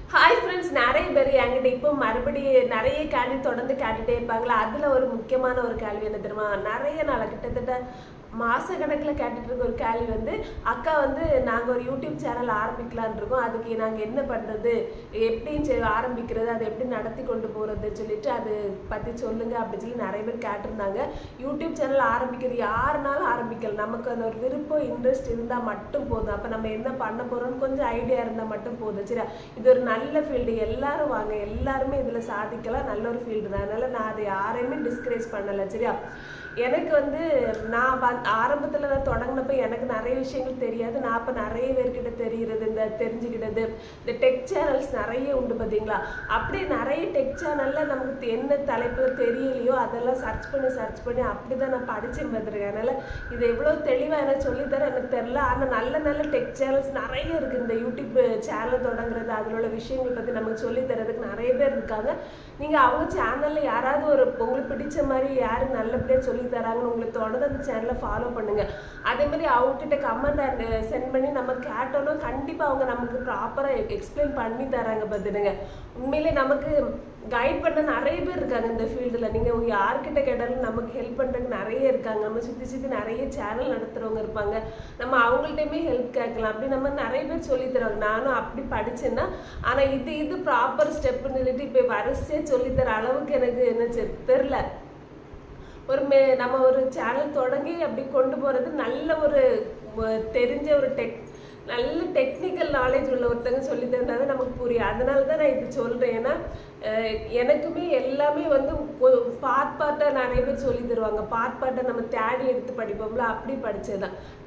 Hi friends, நிறைய பேர் என்கிட்ட இப்போ மறுபடியும் நிறைய கேள்வி தொடர்ந்து கேட்டுகிட்டே இருப்பாங்களா. அதில் ஒரு முக்கியமான ஒரு கேள்வி என்ன தெரியுமா? நிறைய நாள் கிட்டத்தட்ட மாத கணக்கில் கேட்டுட்டு இருக்க ஒரு கேள்வி வந்து, அக்கா வந்து நாங்கள் ஒரு யூடியூப் சேனல் ஆரம்பிக்கலான் இருக்கோம், அதுக்கு நாங்கள் என்ன பண்ணுறது, எப்படி ஆரம்பிக்கிறது, அதை எப்படி நடத்தி கொண்டு போகிறது சொல்லிட்டு அது பற்றி சொல்லுங்கள் அப்படி சொல்லி நிறைய பேர் கேட்டிருந்தாங்க. யூடியூப் சேனல் ஆரம்பிக்கிறது யாருனாலும் ஆரம்பிக்கலாம், நமக்கு அந்த ஒரு விருப்பம் இன்ட்ரெஸ்ட் இருந்தால் மட்டும் போதும். அப்போ நம்ம என்ன பண்ண போகிறோம்னு கொஞ்சம் ஐடியா இருந்தால் மட்டும் போதும். சரி, இது ஒரு நல்ல ஃபீல்டு, எல்லாரும் வாங்க, எல்லாருமே இதில் சாதிக்கலாம், நல்ல ஒரு ஃபீல்டு தான். அதனால் நான் அதை யாரையுமே டிஸ்கரேஜ் பண்ணலை. சரியா, எனக்கு வந்து நான் ஆரம்பத்தில் நான் தொடங்கினப்போ எனக்கு நிறைய விஷயங்கள் தெரியாது. நான் இப்போ நிறைய பேர்கிட்ட தெரிகிறது, இந்த தெரிஞ்சுக்கிட்டது, இந்த டெக் சேனல்ஸ் நிறைய உண்டு பார்த்தீங்களா. அப்படி நிறைய டெக் சேனலில் நமக்கு என்ன தலைப்பில் தெரியலையோ அதெல்லாம் சர்ச் பண்ணி அப்படி தான் நான் படித்து பார்த்துருக்கேன். அதனால் இது எவ்வளோ தெளிவாக எனக்கு சொல்லித்தர எனக்கு தெரில. ஆனால் நல்ல டெக் சேனல்ஸ் நிறைய இருக்குது. இந்த யூடியூப் சேனல் தொடங்குறது, அதில் உள்ள விஷயங்கள் பற்றி நமக்கு சொல்லித்தரதுக்கு நிறைய பேர் இருக்காங்க. நீங்கள் அவங்க சேனலில் யாராவது ஒரு உங்களுக்கு பிடிச்ச மாதிரி யார் நல்லபடியாக சொல்லி தராங்கன்னு உங்களுக்கு தோணுது, அந்த சேனலை ஃபாலோ பண்ணுங்கள். அதே மாதிரி அவங்ககிட்ட கமெண்ட் சென்ட் பண்ணி நம்ம கேட்டோன்னா கண்டிப்பாக அவங்க நமக்கு ப்ராப்பராக எக்ஸ்பிளைன் பண்ணி தராங்க பார்த்துடுங்க. உண்மையிலே நமக்கு கைட் பண்ண நிறைய பேர் இருக்காங்க இந்த ஃபீல்டில். நீங்கள் யார்கிட்ட கேட்டாலும் நமக்கு ஹெல்ப் பண்ணுறதுக்கு நிறைய இருக்காங்க. நம்ம சுற்றி நிறைய சேனல் நடத்துகிறவங்க இருப்பாங்க, நம்ம அவங்கள்ட்டையுமே ஹெல்ப் கேட்கலாம். அப்படி நம்ம நிறைய பேர் சொல்லி தருவாங்க. நானும் அப்படி படித்தேன்னா, ஆனால் இது ப்ராப்பர் ஸ்டெப்புன்னு சொல்லிட்டு இப்போ வரிசையாக சொல்லித்தர அளவுக்கு எனக்கு என்ன தெரில. நம்ம ஒரு சேனல் தொடங்கி அப்படி கொண்டு போகிறது நல்ல ஒரு தெரிஞ்ச ஒரு நல்ல டெக்னிக்கல் நாலேஜ் உள்ள ஒருத்தங்க சொல்லி தந்தால் நமக்கு புரியும். அதனால தான் நான் இது சொல்கிறேன். ஏன்னா எனக்குமே எல்லாமே வந்து பார்ட்டாக நிறைய பேர் சொல்லி தருவாங்க. பார்ட்டை நம்ம தேடி எடுத்து படிப்போம்ல, அப்படி படித்தது தான்.